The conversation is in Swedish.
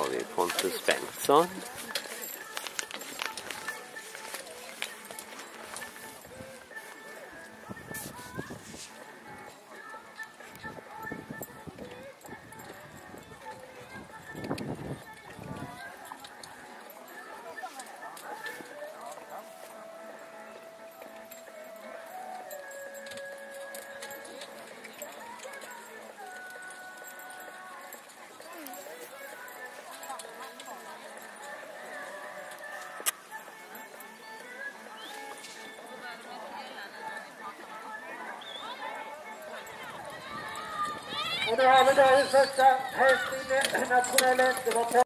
vi Pontus Bengtsson. Och nu har vi dagens första häst i nationella